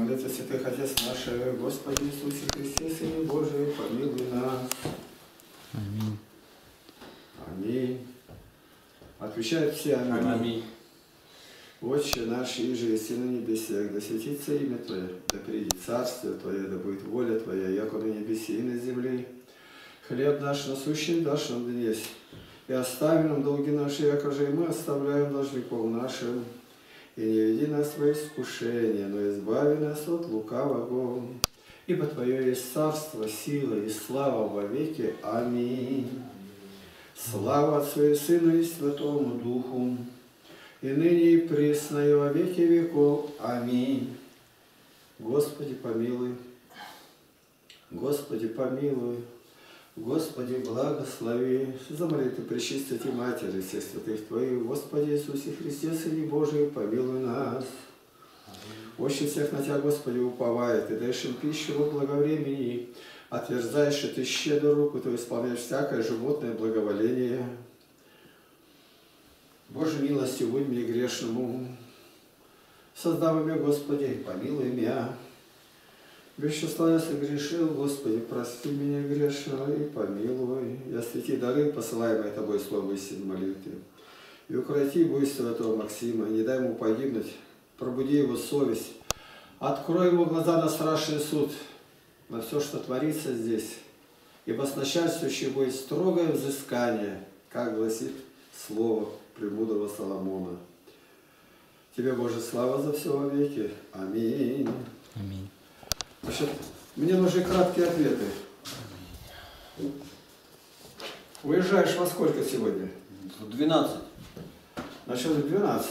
молится святых Отец наш, Господи Иисусе Христе, Сыне Божий, помилуй нас. Аминь. Аминь. Отвечают все аминь. Аминь. Отче наш, иже еси на небесах, да светится имя Твое, да придет царствие Твое, да будет воля Твоя, яко на небеси и на земле. Хлеб наш насущный дашь нам днесь, и остави нам долги наши, яко же и мы оставляем должников нашим. И не веди нас во искушение, но избави нас от лукавого. Ибо Твое есть царство, сила и слава во веки. Аминь. Слава Отцу и Сыну и Святому Духу, и ныне и присно и во веки веков. Аминь. Господи, помилуй. Господи, помилуй. Господи, благослови. За молитвы Пречистой Матери всех святых Твоих, Господи Иисусе Христе, Сыне Божий, помилуй нас. Очень всех на Тебя, Господи, уповает, и даешь им пищу во благовремени, отверзаешь, и Ты щедрую руку Твою исполняешь всякое животное благоволение. Боже, милостью будь мне грешному. Создав меня, Господи, помилуй меня. Без числа я согрешил, Господи, прости меня грешного и помилуй. Я святи дары, посылаемые Тобой слово истины молитвы. И укроти буйство этого Максима, не дай ему погибнуть, пробуди его совесть, открой ему глаза на страшный суд, на все, что творится здесь. Ибо с начальствующим будет строгое взыскание, как гласит слово премудрого Соломона. Тебе, Боже, слава за все во веки. Аминь. Аминь. Значит, мне нужны краткие ответы. Уезжаешь во сколько сегодня? В 12. Значит, в 12.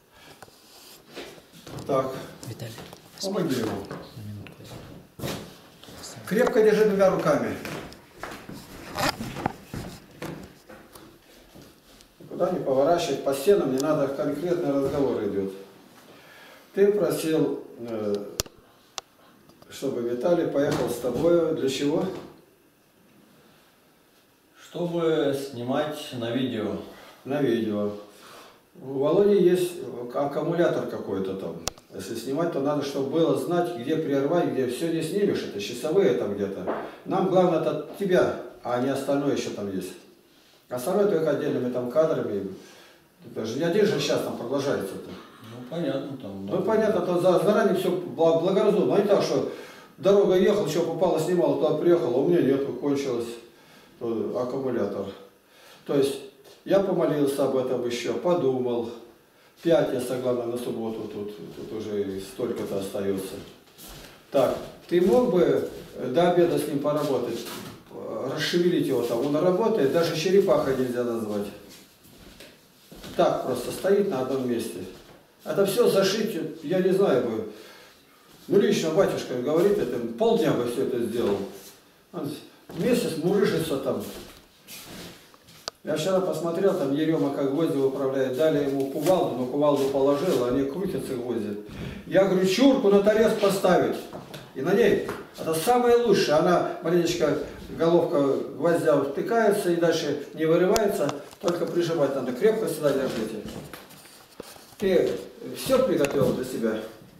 Так, Виталий, помоги ему. на минутку. Крепко держи двумя руками. Никуда не поворачивать, по стенам не надо, конкретный разговор идет. Ты просил, чтобы Виталий поехал с тобой. Для чего? Чтобы снимать на видео. На видео. У Володи есть аккумулятор какой-то там. Если снимать, то надо, чтобы было знать, где прервать, где все не снимешь. Это часовые там где-то. Нам главное это от тебя, а не остальное еще там есть. Остальное только отдельными там кадрами. Это же не один же сейчас там продолжается-то. Ну понятно там. Ну понятно, то заранее все благоразумно. А не так, что дорога ехал, что попало, снимал, туда приехал, а у меня нету, кончилось аккумулятор. То есть я помолился об этом еще, подумал. Пятница, главное, на субботу, тут уже столько-то остается. Так, ты мог бы до обеда с ним поработать, расшевелить его там, он работает, даже черепаха нельзя назвать. Так просто стоит на одном месте. Это все зашить, я не знаю бы. Ну лично батюшка говорит, это полдня бы все это сделал. Он месяц мурыжится там. Я вчера посмотрел, там Ерема как гвозди управляет, дали ему кувалду, но кувалду положил, они крутятся гвозди. Я говорю, чурку на торец поставить. И на ней, это самое лучшее, она маленечко, головка гвоздя втыкается и дальше не вырывается, только прижимать надо, крепко сюда держите. Ты все приготовил для себя?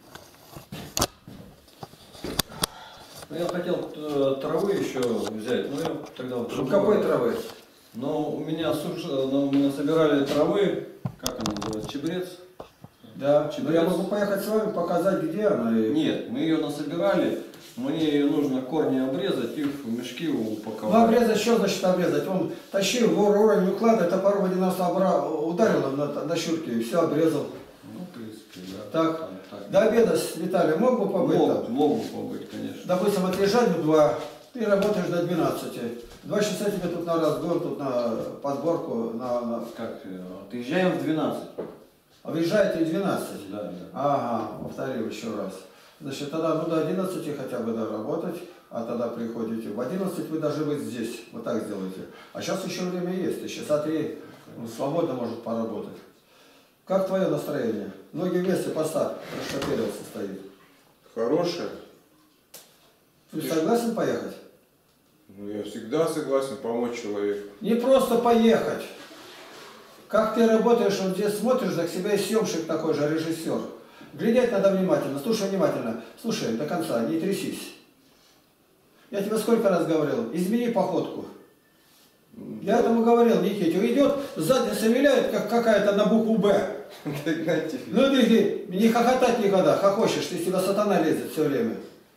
Ну, я хотел травы еще взять, но я тогда... Ну какой травы? Но у меня мы собирали травы, как она называется, чебрец. Да, чебрец. но я могу поехать с вами, показать, где она. Нет, мы ее насобирали, мне ее нужно корни обрезать и в мешки упаковать. Ну обрезать, что значит обрезать? Он тащил, в уровень уклада, топором один раз ударил на щурке и все обрезал. Ну, в принципе, да. Так, до обеда с Виталием мог бы побыть там? Мог бы побыть, конечно. Допустим, отъезжать в 2, ты работаешь до 12. 2 часа тебе тут на разгон, тут на подборку, Как? Отъезжаем в 12. А выезжаете в 12? Да, да. Ага, повторил еще раз. Значит, тогда ну до 11 хотя бы доработать, а тогда приходите. В 11 вы должны быть здесь. Вот так сделайте. А сейчас еще время есть. И часа 3 свободно может поработать. Как твое настроение? Ноги вместе поставь, расшатырился стоит. Хорошая. Ты согласен поехать? Ну, я всегда согласен помочь человеку. Не просто поехать. Как ты работаешь, вот здесь смотришь, за себя и съемщик такой же, режиссер. Глядеть надо внимательно, слушай внимательно. Слушай до конца, не трясись. Я тебе сколько раз говорил, измени походку. Я этому говорил, Никите, идет, задница виляет, как какая-то на букву «Б». Ну ты не хохотать никогда, хохочешь, ты тебя сатана лезет все время.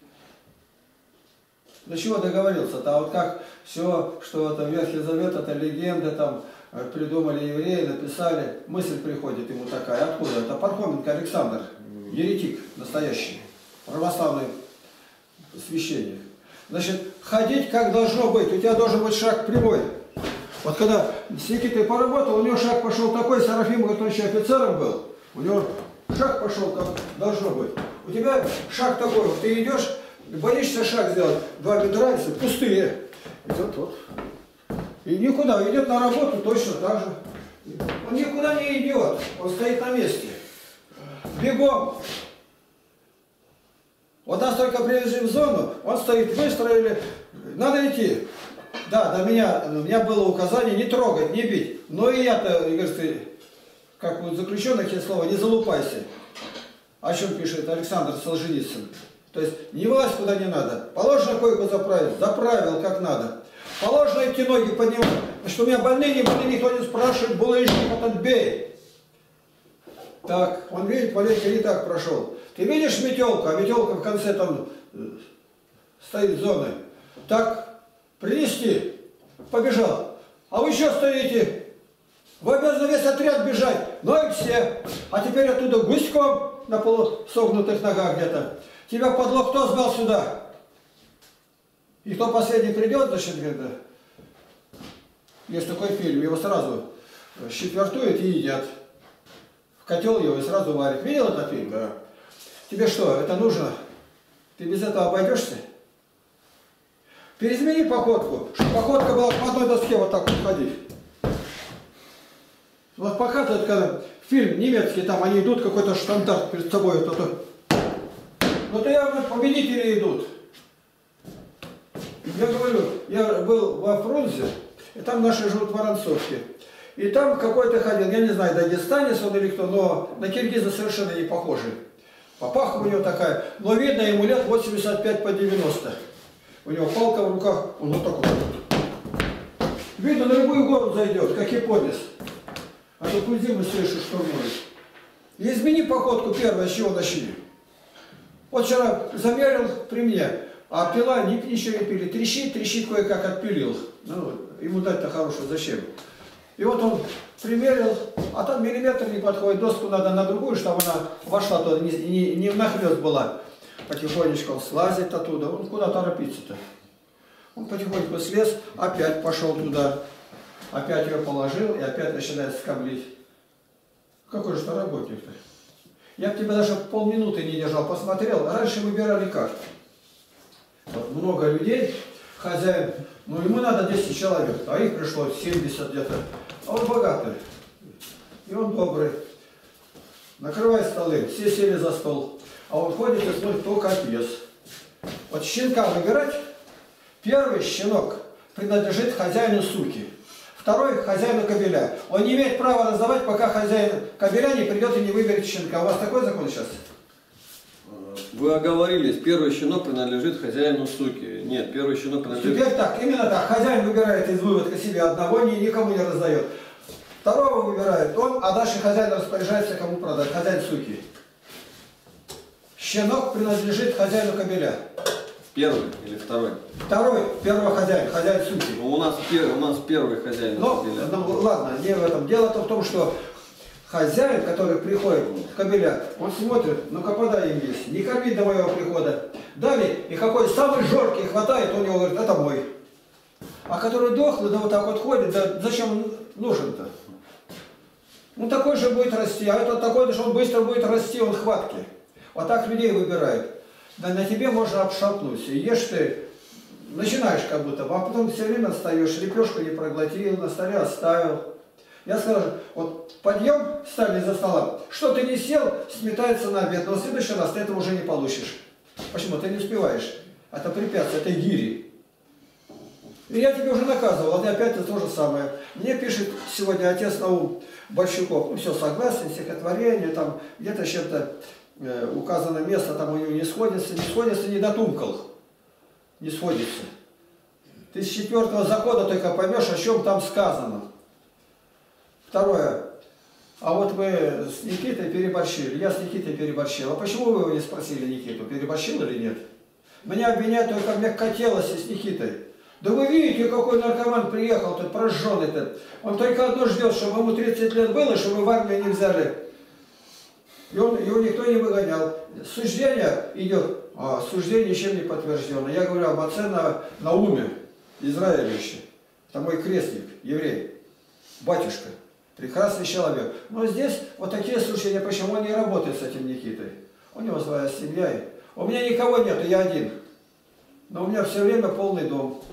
До чего договорился-то? А вот как все, что это Ветхий Завет, это легенда, там придумали евреи, написали, мысль приходит ему такая. Откуда? Это Пархоменко Александр, еретик настоящий, православный священник. Значит, ходить как должно быть, у тебя должен быть шаг прямой. Вот когда с Никитой поработал, у него шаг пошел такой, Серафим, который еще офицером был, у него шаг пошел как должно быть. У тебя шаг такой, вот ты идешь, боишься шаг сделать, два бедра пустые. Идет вот. И никуда, идет на работу точно так же. Он никуда не идет, он стоит на месте. Бегом. Вот нас только привезли в зону, он стоит, выстроили, надо идти. Да, у меня было указание не трогать, не бить. Но и я-то, говорит, ты, как у заключенных есть слово, не залупайся. О чем пишет Александр Солженицын. То есть не влазь куда не надо. Положено койку заправить, заправил как надо. Положено эти ноги поднимать. Значит, у меня больные, не больные, никто не спрашивает, булыжник этот бей. Так, он видит, Валерий не так прошел. Ты видишь метелку, а метелка в конце там стоит зоны. Так, принести, побежал. А вы еще стоите. Вы обязаны весь отряд бежать. Ну и все. А теперь оттуда гуськом на полусогнутых ногах где-то. Тебя подлог кто сбал сюда? И кто последний придет, значит, где-то. Есть такой фильм, его сразу четвертуют и едят. В котел его и сразу варят. Видел этот фильм? Да. Тебе что, это нужно? Ты без этого обойдешься? Перезмени походку, чтобы походка была по одной доске вот так вот ходить. Вот показывают, когда фильм немецкий, там они идут, какой-то штандарт перед собой. Ну то явно победители идут. Я говорю, я был во Фрунзе, и там наши живут в Воронцовке. И там какой-то ходил, я не знаю, дагестанец он или кто, но на киргиза совершенно не похожий. Папаха у него такая, но видно ему лет 85 по 90. У него палка в руках, он вот так вот. Видно, на любую гору зайдет, как японец. А тут зиму слышу, что может. И измени походку первое, с чего начали. Вот вчера замерил при мне, а пила ничего не пили. Трещит кое-как отпилил. Ну, ему дать-то хорошую, зачем? И вот он примерил, а там миллиметр не подходит, доску надо на другую, чтобы она вошла туда, не нахлёст была. Потихонечку он слазит оттуда, он куда торопится-то? Он потихоньку слез, опять пошел туда, опять ее положил и опять начинает скоблить. Какой же ты работник-то? Я бы тебя даже полминуты не держал, посмотрел. Раньше выбирали как? Вот много людей, хозяин, ну ему надо 10 человек, а их пришло 70 где-то. А он богатый, и он добрый. Накрывай столы, все сели за стол. А он ходит и смотрит, кто как ест. Вот щенка выбирать, первый щенок принадлежит хозяину суки, второй хозяину кобеля. Он не имеет права раздавать, пока хозяин кобеля не придет и не выберет щенка. У вас такой закон сейчас? Вы оговорились, первый щенок принадлежит хозяину суки. Нет, первый щенок принадлежит... Теперь так, именно так. Хозяин выбирает из выводка себе одного, никому не раздает. Второго выбирает он, а дальше хозяин распоряжается, кому продать. Хозяин суки. Щенок принадлежит хозяину кобеля. Первый или второй? Второй, первого хозяин суки. Ну, у нас первый хозяин кобеля. Ну, ладно, не в этом. Дело-то в том, что хозяин, который приходит к кобеля, он смотрит, ну-ка подай им есть. Не корми до моего прихода. Дали, и какой самый жоркий хватает, он его говорит, это мой. А который дохлый, да вот так вот ходит, да зачем он нужен-то? Ну такой же будет расти, а этот такой, что он быстро будет расти, он хваткий. Вот так людей выбирают. Да на тебе можно обшатнуться. И ешь ты, начинаешь как будто, а потом все время отстаешь, лепешку не проглотил, на столе оставил. Я скажу, вот подъем, встали за стола, что ты не сел, сметается на обед, но в следующий раз ты этого уже не получишь. Почему? Ты не успеваешь. Это препятствие, это гири. И я тебе уже наказывал, а ты опять то же самое. Мне пишет сегодня отец Наум Борщуков, ну все, согласен, стихотворение, там где-то чем-то указанное место, там у него не сходится, не дотумкал. Не сходится. Ты с 4-го захода только поймешь, о чем там сказано. Второе. А вот вы с Никитой переборщили. Я с Никитой переборщил. А почему вы его не спросили, Никиту, переборщил или нет? Меня обвиняют только в мягкотелости с Никитой. Да вы видите, какой наркоман приехал, тут прожженный-то. Он только одно ждет, чтобы ему 30 лет было, чтобы в армию не взяли. И его никто не выгонял. Суждение идет, а суждение ничем не подтверждено. Я говорю об отце Науме, израилевиче. Это мой крестник, еврей, батюшка. Прекрасный человек. Но здесь вот такие суждения, почему он не работает с этим Никитой. У него своя семья. У меня никого нет, я один. Но у меня все время полный дом.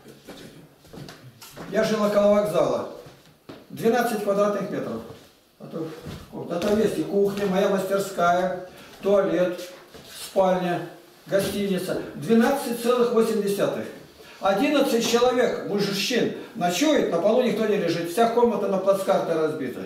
Я жил около вокзала. 12 квадратных метров. На том месте кухня, моя мастерская, туалет, спальня, гостиница. 12,8. 11 человек, мужчин, ночует, на полу никто не лежит. Вся комната на плацкарте разбита.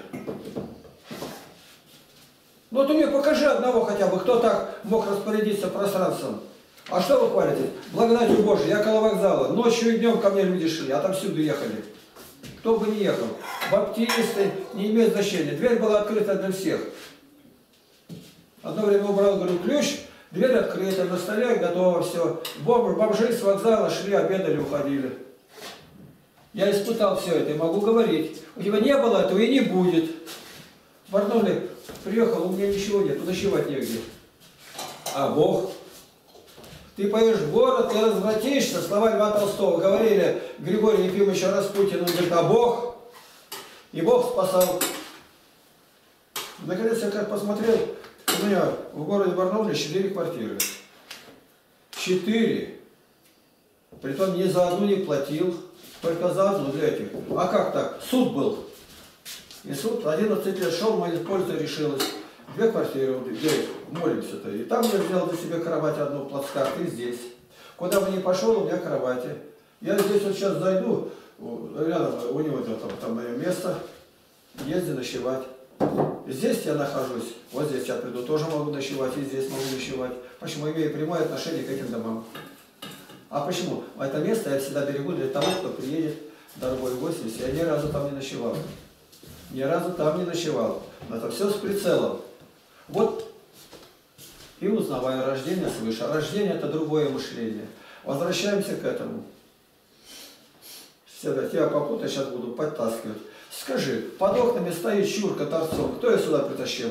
Ну ты мне покажи одного хотя бы, кто так мог распорядиться пространством. А что вы хвалите? Благодатью Божией, я около вокзала. Ночью и днем ко мне люди шли, отовсюду ехали. Кто бы ни ехал. Баптисты, не имеет значения. Дверь была открыта для всех. Одно время убрал, говорю, ключ, дверь открыта, на столе готово все. Бомжи с вокзала шли, обедали, уходили. Я испытал все это и могу говорить. У тебя не было этого и не будет. В Барнауле приехал, у меня ничего нет, ночевать негде. А Бог? Ты поешь в город, ты развратишься. Слова Льва Толстого говорили Григорию Ефимовичу Распутину. Он говорит, а Бог? И Бог спасал. Наконец я как посмотрел, у меня в городе Барнауле 4 квартиры. 4. Притом ни за одну не платил, только за одну для этих. А как так? Суд был. И суд 11 лет шел, моя польза решилась. 2 квартиры, где молимся-то. И там я взял для себя кровать одну, плацкарт, и здесь. Куда бы ни пошел, у меня кровати. Я здесь вот сейчас зайду, рядом у него там мое место, езди ночевать. Здесь я нахожусь, вот здесь я приду, тоже могу ночевать, и здесь могу ночевать. Почему? Имею прямое отношение к этим домам. А почему? Это место я всегда берегу для того, кто приедет, дорогой гость, если я ни разу там не ночевал. Ни разу там не ночевал. Но это все с прицелом. Вот и узнавая рождение свыше. Рождение – это другое мышление. Возвращаемся к этому. Тебя попутно сейчас буду подтаскивать. Скажи, под окнами стоит чурка торцом. Кто ее сюда притащил?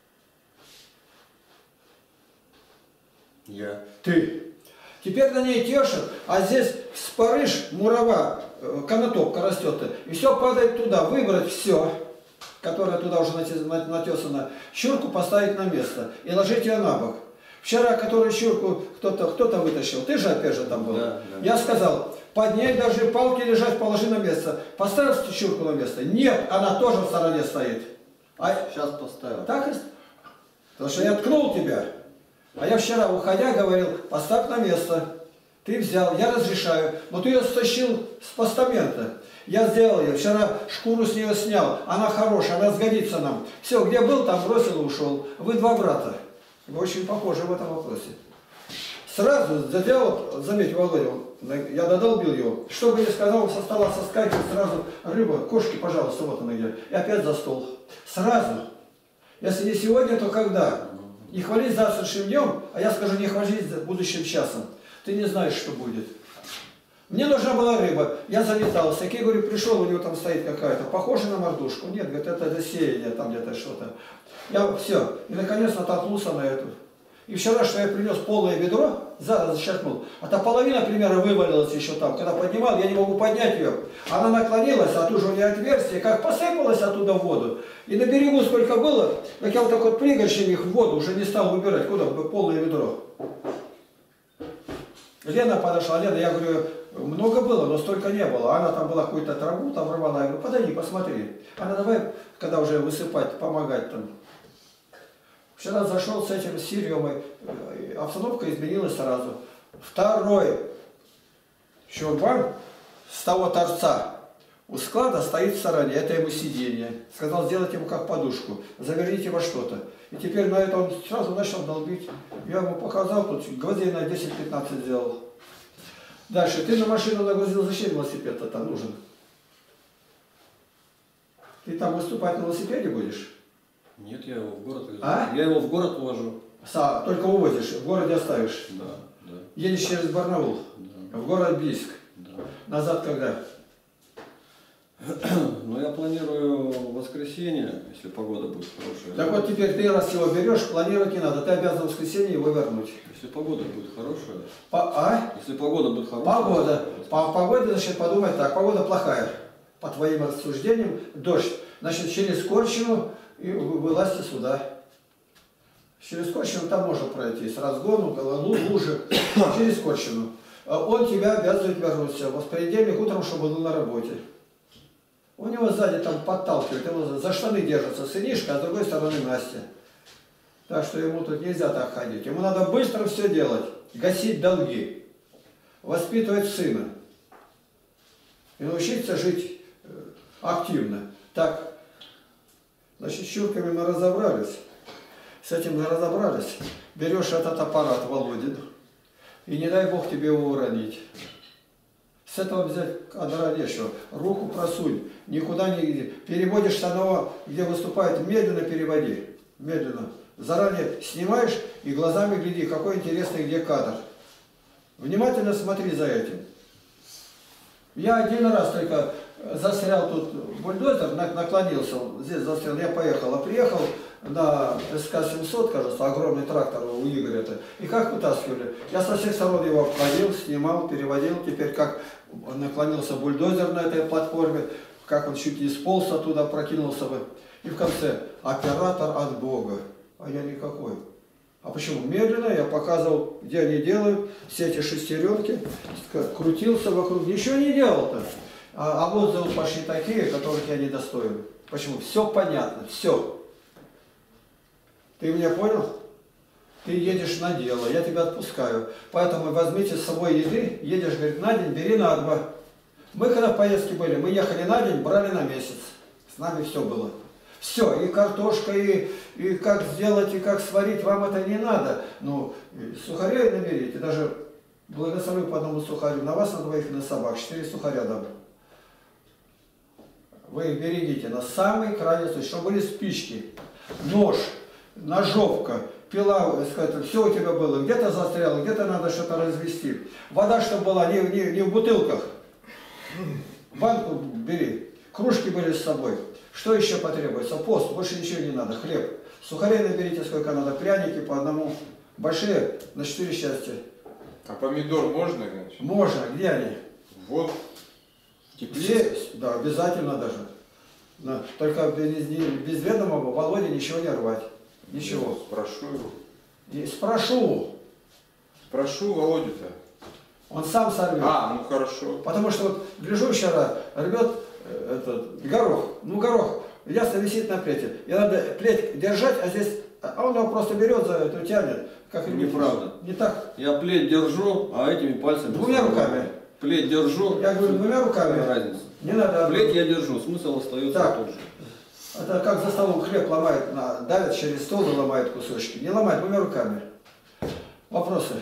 Я. Ты. Теперь на ней тешат, а здесь спарыш, мурава, конотопка растет. И все падает туда. Выбрать все, которое туда уже натесано, чурку поставить на место и ложить ее на бок. Вчера, которую чурку кто-то вытащил, ты же опять же там был. Да. Я сказал, поднять даже палки лежать, положи на место. Поставил чурку на место? Нет, она тоже в стороне стоит. А сейчас поставил. Так и... Потому что я ткнул тебя. А я вчера, уходя, говорил, поставь на место. Ты взял, я разрешаю, но ты ее стащил с постамента. Я сделал ее, вчера шкуру с нее снял, она хорошая, она сгодится нам. Все, где был, там бросил и ушел. Вы 2 брата. Вы очень похожи в этом вопросе. Сразу сделал, заметь, Володя, я додолбил его. Что бы я сказал, со стола соскакивает сразу рыба, кошки, пожалуйста, вот она где. И опять за стол. Сразу. Если не сегодня, то когда? Не хвались завтрашним днем, а я скажу, не хвались будущим часом. Ты не знаешь, что будет. Мне нужна была рыба. Я заметался. Я говорю, пришел, у него там стоит какая-то, похожа на мордушку. Нет, говорит, это для сеяния, там где-то что-то. Я все. И наконец натолкнулся на эту. И вчера, что я принес полное ведро, зачерпнул, а та половина, примерно, вывалилась еще там. Когда поднимал, я не могу поднять ее. Она наклонилась, а тут же у нее отверстие, как посыпалась оттуда в воду. И на берегу сколько было, так я вот так вот пригоршнями их в воду уже не стал выбирать, куда полное ведро. Лена подошла, Лена, я говорю, много было, но столько не было. Она там была какую-то траву, там рвала. Я говорю, подойди, посмотри. Она давай, когда уже высыпать, помогать там. Вчера зашел с этим Серемой, обстановка изменилась сразу. Второй чурбан с того торца, у склада стоит в стороне, это ему сиденье. Сказал, сделать ему как подушку, заверните во что-то. И теперь на это он сразу начал долбить. Я ему показал, тут гвоздей на 10-15 сделал. Дальше, ты на машину нагрузил, зачем велосипед-то там нужен? Ты там выступать на велосипеде будешь? Нет, я его в город везу. А? Я его в город увожу. Только увозишь, в городе оставишь. Да, да, Едешь через Барнаул, да, в город Бийск. да. Назад когда? Но я планирую воскресенье, если погода будет хорошая. Так вот теперь ты раз его берешь, планировать не надо, ты обязан в воскресенье его вернуть. Если погода будет хорошая. Если Если погода будет хорошая. погода. По погоде, значит, подумай так, погода плохая. По твоим рассуждениям, дождь. Значит, через Корчину и вылазьте сюда. Через Корчину там можно пройти, с разгону, лужи, через Корчину. Он тебя обязывает вернуться. В понедельник утром, чтобы был на работе. У него сзади там подталкивает, его за штаны держится сынишка, а с другой стороны Настя. Так что ему тут нельзя так ходить. Ему надо быстро все делать, гасить долги, воспитывать сына и научиться жить активно. Так, значит, с чурками мы разобрались, с этим мы разобрались. Берешь этот аппарат, Володин, и не дай Бог тебе его уронить. С этого взять одородешего, руку просунь, никуда не иди. Переводишь с одного, где выступает, медленно переводи, медленно. Заранее снимаешь и глазами гляди, какой интересный где кадр. Внимательно смотри за этим. Я один раз только застрял тут бульдозер, наклонился, здесь застрял, я поехал, а приехал на СК-700, кажется, огромный трактор у Игоря-то, и как вытаскивали. Я со всех сторон его обходил, снимал, переводил, теперь как наклонился бульдозер на этой платформе, как он чуть не сполз оттуда, прокинулся бы. И в конце оператор от Бога, а я никакой. А почему? Медленно я показывал, где они делают, все эти шестеренки, крутился вокруг, ничего не делал-то. А отзывы пошли такие, которых я недостоин. Почему? Все понятно, все. Ты меня понял? Ты едешь на дело, я тебя отпускаю. Поэтому возьмите с собой еды, едешь, говорит, на день, бери на 2. Мы когда в поездке были, мы ехали на день, брали на месяц. С нами все было. Все, и картошка, и как сделать, и как сварить, вам это не надо. Ну, сухарей наберите, даже благословлю по одному сухарю, на вас, на двоих, на собак, 4 сухаря дам. Вы их берегите на самый крайний случай, чтобы были спички, нож, ножовка, пила, сказать, все у тебя было, где-то застряло, где-то надо что-то развести. Вода, чтобы была не в бутылках, банку бери, кружки были с собой. Что еще потребуется? Пост, больше ничего не надо, хлеб. Сухарей наберите сколько надо, пряники по одному, большие, на 4 счастья. А помидор можно, значит? Можно, где они? Вот. Все, да, обязательно даже. Да, только без ведомого Володе ничего не рвать. Ничего. Спрошу его. И спрошу. Спрошу Володю-то. Он сам сорвет. Ну хорошо. Потому что вот гляжу вчера, рвет этот горох. Ну горох ясно висит на плете. И надо плеть держать, а здесь, а он его просто берет за эту тянет. Как Неправда. Не так. Я плеть держу, а этими пальцами... Двумя руками. Плеть держу. Я говорю, двумя руками. Какая разница? Не надо. Плеть я держу, смысл остается Так. тот же. Это как за столом хлеб ломает, давит через стол и ломает кусочки. Не ломает, двумя руками. Вопросы?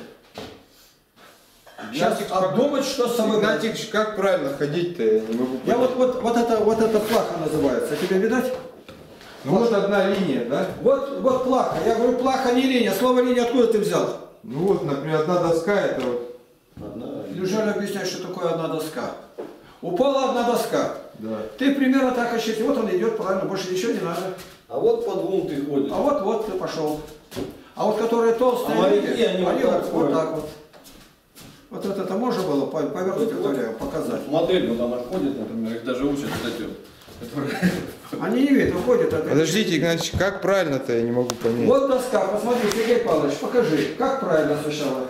Сейчас Игнатьич, обдумать, что с собой... Игнатьич, как правильно ходить-то? Я не могу Я понять. вот это плаха называется. Тебе видать? Ну вот одна линия, да? Вот плаха. Я говорю, плаха не линия. Слово линия откуда ты взял? Ну вот, например, одна доска, это вот. Неужели объяснять, что такое одна доска? Упала одна доска. Да. Ты примерно так ощутил. Вот он идет, правильно, больше ничего не надо. А вот по двум ты ходишь. А вот ты пошел. А вот которые толстые, А моряки, они вот так вот ходят. так вот. Вот это можно было повернуть, показать? Модель вот она ходит, например, их даже учат вот эти вот, которые... Они не видят, уходят. Подождите, Игнатьич, как правильно-то, я не могу понять. Вот доска, посмотри, Сергей Павлович, покажи, как правильно сначала.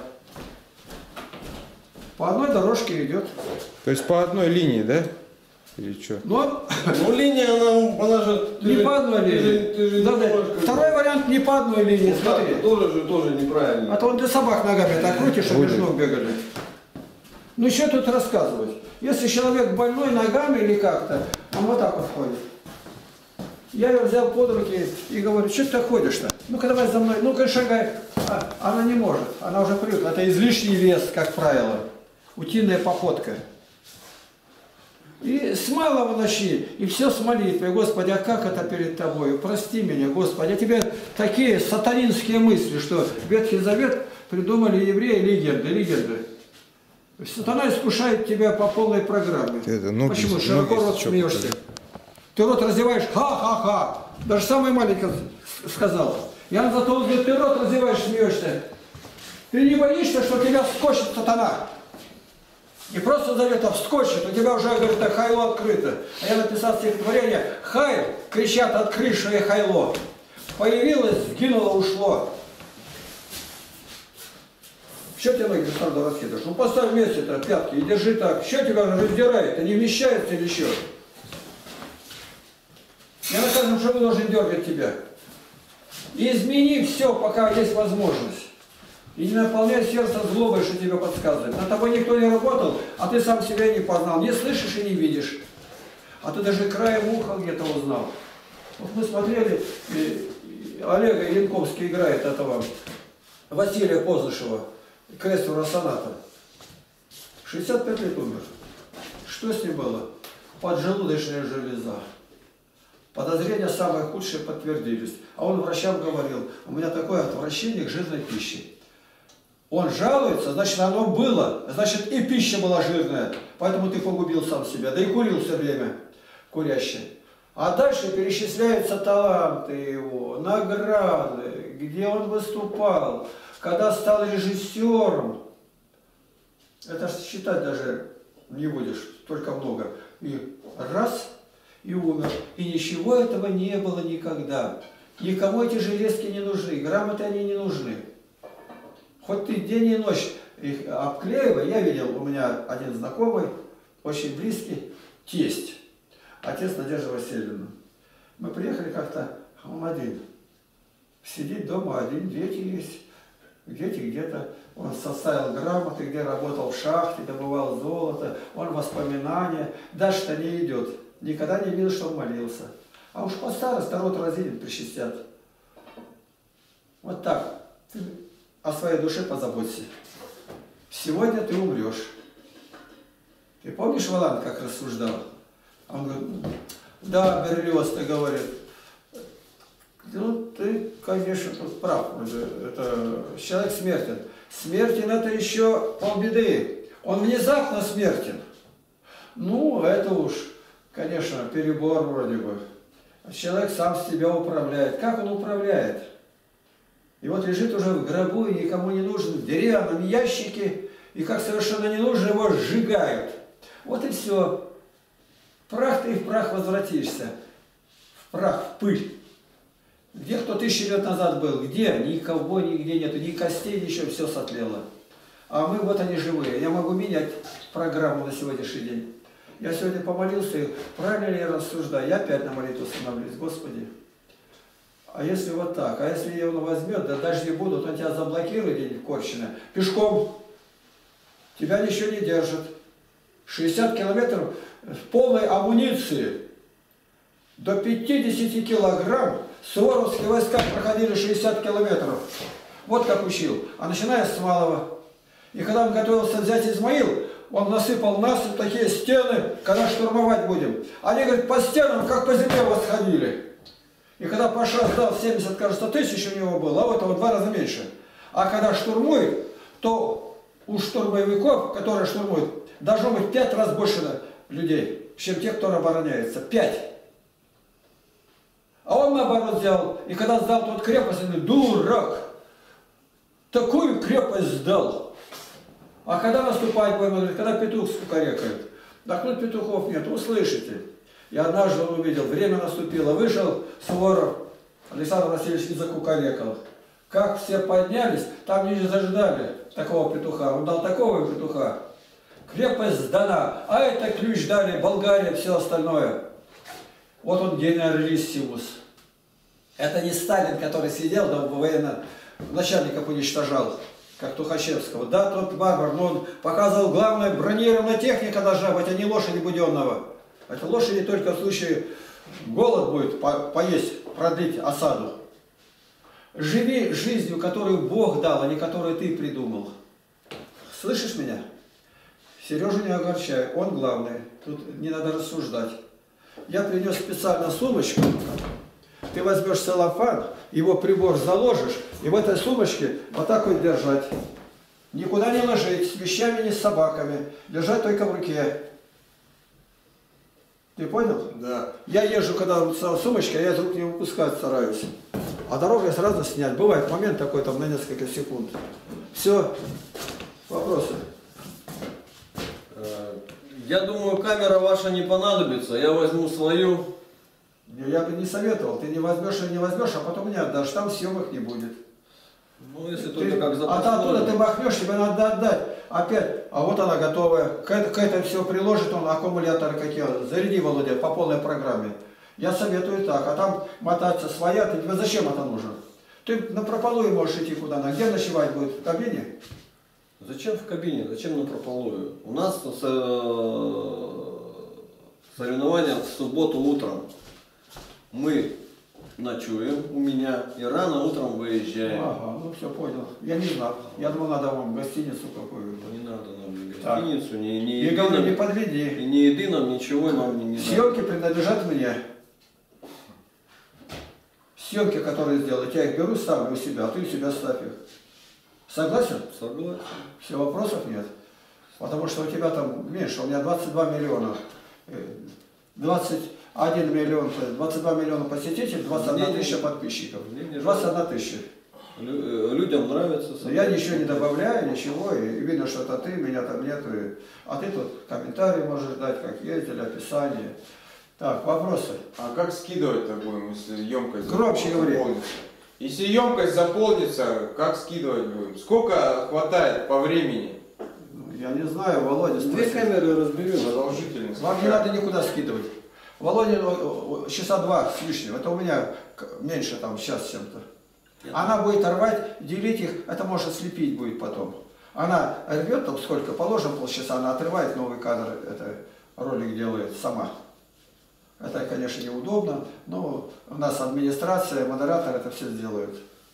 По одной дорожке идет. То есть по одной линии, да? Или что? Но Ну линия, она же... не по одной линии. Ты же Да, не да. можешь как-то- Второй вариант не по одной линии, Вот так, смотри. тоже неправильно. А то он для собак ногами так крутишь, чтобы Будет. между ног бегали. Ну что тут рассказывать? Если человек больной ногами или как-то, он вот так вот ходит. Я ее взял под руки и говорю, что ты так ходишь-то? Ну-ка давай за мной, ну-ка шагай. Она не может, она уже привыкла. Это излишний вес, как правило. Утиная походка. И с малого начни, и все с молитвой. Господи, а как это перед тобой? Прости меня, Господи. А тебе такие сатанинские мысли, что Ветхий Завет придумали евреи легенды. Сатана искушает тебя по полной программе. Почему? Широко рот смеешься. Ты рот раздеваешь, ха-ха-ха. Даже самый маленький сказал. Я зато говорю, ты рот раздеваешь, смеешься. Ты не боишься, что тебя скочит сатана? Не просто зовет, а вскочит, у тебя уже, говорит, хайло открыто. А я написал стихотворение, хай, кричат, открой шее хайло. Появилось, сгинуло, ушло. Что тебе ноги сразу раскидываешь? Ну поставь вместе-то пятки и держи так. Что тебя раздирает? Не вмещается или что? Я накажу, что мы должны дергать тебя. И измени все, пока есть возможность. И не наполняй сердце злобой, что тебе подсказывает. На тобой никто не работал, а ты сам себя не познал. Не слышишь и не видишь. А ты даже краем уха где-то узнал. Вот мы смотрели, Олега Янковский играет этого Василия Познышева, Крестного соната. 65 лет умер. Что с ним было? Поджелудочная железа. Подозрения самые худшие подтвердились. А он врачам говорил, у меня такое отвращение к жирной пище. Он жалуется, значит оно было, значит и пища была жирная. Поэтому ты погубил сам себя. Да и курил все время курящий. А дальше перечисляются таланты его, награды, где он выступал, когда стал режиссером. Это считать даже не будешь, только много. И раз, и умер. И ничего этого не было никогда. Никому эти железки не нужны, грамоты они не нужны. Хоть ты день и ночь их обклеивай. Я видел, у меня один знакомый, очень близкий, тесть. Отец Надежды Васильевны. Мы приехали как-то, он один. Сидит дома один, дети есть. Дети где-то. Он составил грамоты, где работал в шахте, добывал золото. Он воспоминания. Дальше-то не идет. Никогда не видел, что он молился. А уж по старости рот разинет, причастят. Вот так. Ты о своей душе позаботься. Сегодня ты умрешь. Ты помнишь, Валан, как рассуждал? Он говорит, да, Берлиоз-то говорит, ну ты, конечно, тут прав. Это человек смертен. Смертен это еще полбеды. Он внезапно смертен. Ну, это уж, конечно, перебор вроде бы. Человек сам себя управляет. Как он управляет? И вот лежит уже в гробу и никому не нужен, в деревянном ящике, и как совершенно не нужно, его сжигают. Вот и все. Прах ты и в прах возвратишься. В прах, в пыль. Где кто 1000 лет назад был? Где? Никого нигде нету, ни костей, ничего, все сотлело. А мы вот они живые. Я могу менять программу на сегодняшний день. Я сегодня помолился, и правильно ли я рассуждаю? Я опять на молитву становлюсь. Господи, а если вот так? А если он возьмет, да дожди будут, он тебя заблокирует где-нибудь в Корчино, пешком, тебя ничего не держит. 60 километров в полной амуниции. До 50 килограмм суворовские войска проходили 60 километров. Вот как учил. А начиная с малого. И когда он готовился взять Измаил, он насыпал насыпь, такие стены, когда штурмовать будем. Они, говорят, по стенам, как по земле восходили. И когда Паша сдал 70, кажется, тысяч у него было, а у этого в 2 раза меньше. А когда штурмует, то у штурмовиков, которые штурмуют, должно быть 5 раз больше людей, чем те, кто обороняется. 5. А он наоборот взял. И когда сдал тот крепость, он говорит, дурак, такую крепость сдал. А когда наступать будем, он говорит, когда петух скукарекает. Так тут петухов нет, услышите. И однажды он увидел, время наступило, вышел Суворов, Александр Васильевич, и закукарекал. Как все поднялись, там не заждали такого петуха. Он дал такого петуха. Крепость сдана, а это ключ дали, Болгария, все остальное. Вот он генералиссимус. Это не Сталин, который сидел, да военно начальников уничтожал. как Тухачевского. Да, тот варвар, но он показывал главное, бронированная техника должна быть, а не лошади буденного. Это лошади только в случае голод будет поесть, продлить осаду. Живи жизнью, которую Бог дал, а не которую ты придумал. Слышишь меня? Сережу не огорчай, он главный. Тут не надо рассуждать. Я принес специально сумочку. Ты возьмешь целлофан, его прибор заложишь, и в этой сумочке вот так вот держать. Никуда не ложить, с вещами, не с собаками. Держать только в руке. Ты понял? Да. Я езжу, когда сумочка, я из рук не выпускать стараюсь. А дорогу сразу снять. Бывает момент такой, там на несколько секунд. Все. Вопросы? Я думаю, камера ваша не понадобится. Я возьму свою. Я бы не советовал. Ты не возьмешь и не возьмешь, а потом мне отдашь. Там съемок не будет. Ну, если только как А запасной. оттуда ты махнешь, тебе надо отдать. Опять, а вот она готовая. К этому все приложит он, аккумуляторы какие. Заряди, Володя, по полной программе. Я советую так. А там мотаться своя, тебе зачем это нужно? Ты на прополую можешь идти куда-то. Где ночевать будет? В кабине? Зачем в кабине? Зачем на прополую? У нас соревнования в субботу утром. Мы ночуем у меня и рано утром выезжаем. Ага, ну все понял. Я не знал. Я думал, надо вам гостиницу какую-то. Не надо нам ни гостиницу, ни И еды говорю, нам, не подведи. и ни еды нам, ничего нам не надо. Съемки принадлежат мне. Съемки, которые сделал, я их беру, ставлю у себя, а ты у себя ставь их. Согласен? Согласен. Все, вопросов нет. Потому что у тебя там меньше, у меня 22 миллиона. 21 миллион, 22 миллиона посетителей, 21 тысяча подписчиков. 21 тысяча. Людям нравится. Я ничего не добавляю, ничего, и видно, что это ты, меня там нету. А ты тут комментарии можешь дать, как ездили, описание. Так, вопросы? А как скидывать-то будем, если емкость Громче говори. заполнится? Если емкость заполнится, как скидывать будем? Сколько хватает по времени? Я не знаю, Володя, Две спроси. камеры разберем. Продолжительность. Вам не надо никуда скидывать. Володя, часа 2 с лишним, это у меня меньше там, сейчас чем-то. Она будет рвать, делить их, это может слепить будет потом. Она рвет там сколько, положим полчаса, она отрывает новый кадр, это ролик делает сама. Это, конечно, неудобно, но у нас администрация, модератор это все сделают.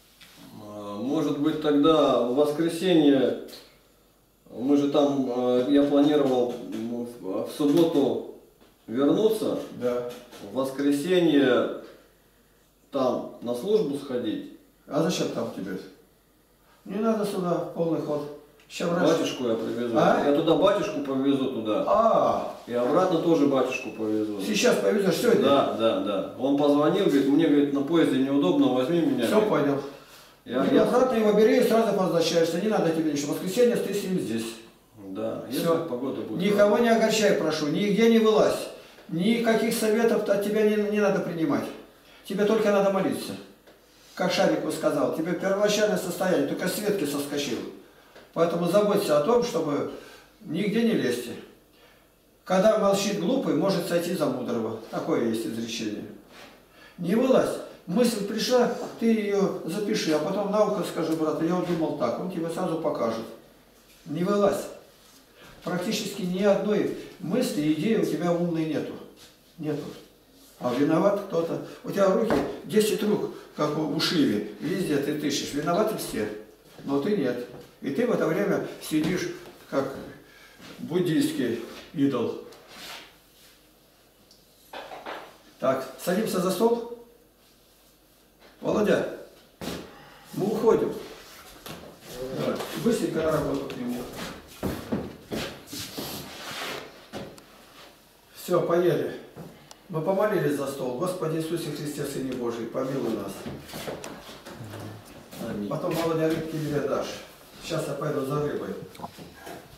Может быть, тогда в воскресенье, мы же там, я планировал в субботу вернуться, Да. в воскресенье там на службу сходить. А зачем там тебе? Не надо сюда, полный ход. Чем раньше? Батюшку я привезу. А? Я туда батюшку повезу туда. А, И обратно тоже батюшку повезу. сейчас повезешь сегодня? Да. Он позвонил, говорит, мне, говорит, на поезде неудобно, возьми меня. Все понял. Я Обратно его бери и сразу возвращаешься. Не надо тебе ничего. В воскресенье ты с ним здесь. Да, если Все. погода будет. Никого не огорчай, прошу. Нигде не вылазь. Никаких советов от тебя не надо принимать. Тебе только надо молиться. Как Шарику сказал, тебе первоначальное состояние, только с ветки соскочил. Поэтому заботься о том, чтобы нигде не лезьте. Когда молчит глупый, может сойти за мудрого. Такое есть изречение. Не вылазь. Мысль пришла, ты ее запиши, а потом на ухо скажи, брат, я вот думал так, он тебе сразу покажет. Не вылазь. Практически ни одной мысли, идеи у тебя умной нету. Нету. А виноват кто-то. У тебя руки, 10 рук, как у Шиве, везде ты тыщешь. Виноваты все, но ты нет. И ты в это время сидишь, как буддийский идол. Так, садимся за стол. Володя, мы уходим. Давай, быстренько на работу к нему. Все, поели. Мы помолились за стол. Господи Иисусе Христе, Сыне Божий, помилуй нас. Аминь. Потом, Володя, рыбки мне дашь. Сейчас я пойду за рыбой.